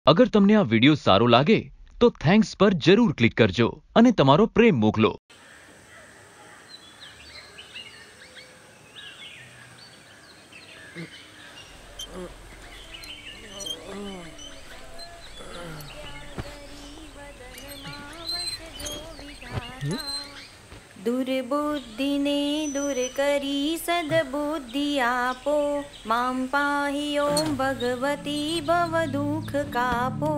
अगर तमने आ वीडियो सारो लागे तो थैंक्स पर जरूर क्लिक करजो અને તમારો પ્રેમ મોકલો। दुर्बुद्धि ने दूर करी सद्बुद्धि आपो, मां पाहि ओम भगवती भव दुख कापो।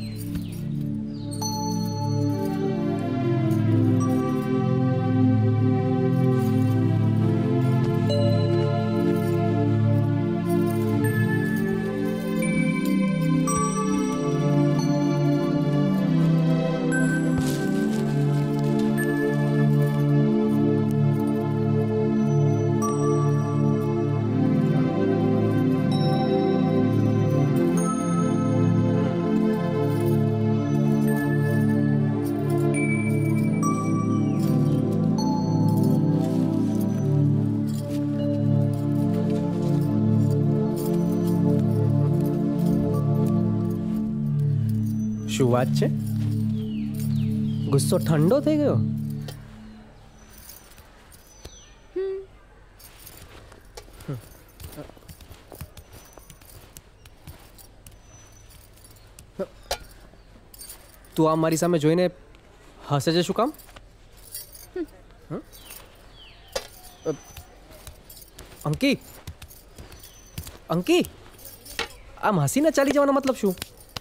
શું વાત છે? ગુસ્સો ઠંડો થઈ ગયો? તું આ મારી સામે જોઈને હસે છે શું કામ? અંકી, અંકી, આમ હસીને ચાલી જવાનો મતલબ શું?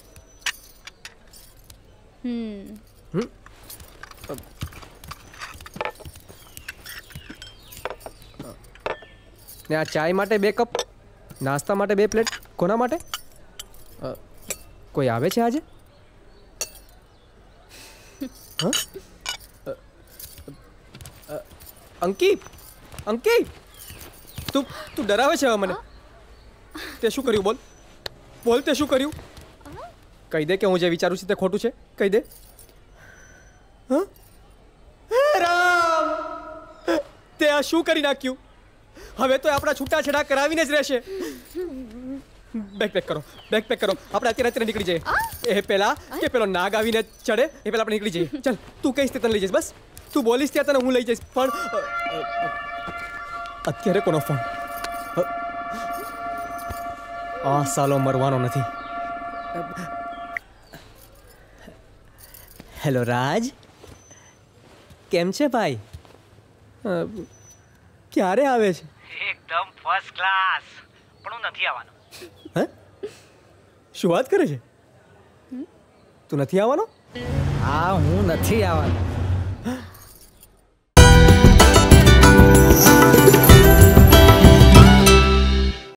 ને આ ચાય માટે 2 કપ, નાસ્તા માટે 2 પ્લેટ, કોના માટે? કોઈ આવે છે આજે? અંકી, અંકી, તું ડરાવે છે હવે મને? તે શું કર્યું? બોલ બોલ, તે શું કર્યું? કહી દે કે હું જે વિચારું છું તે ખોટું છે, કહી દે। રામ, તે આ શું કરી નાખ્યું? હવે તો આપણા છૂટાછેડા કરાવીને જ રહેશે। બેગ પેક કરો, બેગ પેક કરો, આપણે અત્યારે નીકળી જઈએ। એ પેલા કે પેલો નાગ આવીને ચડે એ પેલા આપણે નીકળી જઈએ। ચાલ, તું કહીશ તે તને લઈ જઈશ, બસ તું બોલીશ ત્યાં તને હું લઈ જઈશ। પણ અત્યારે કોનો ફોન? આ સાલો મરવાનો નથી। હેલો રાજ, કેમ છે ભાઈ? ક્યારે આવે છે? એકદમ ફર્સ્ટ ક્લાસ, પણ હું નથી આવવાનો। હે? શું વાત કરે છે? તું નથી આવવાનો? હા, હું નથી આવવાનો।